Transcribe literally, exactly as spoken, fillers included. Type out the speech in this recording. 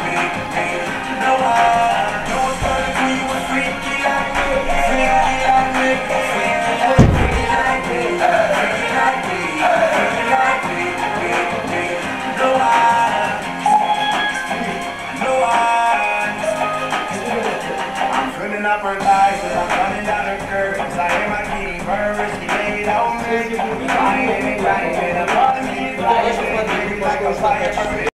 Up her thighs as I'm running down her curves. I hear my kitty purrs, she laid on me. Crying and crying, and I'm calling me like a fire.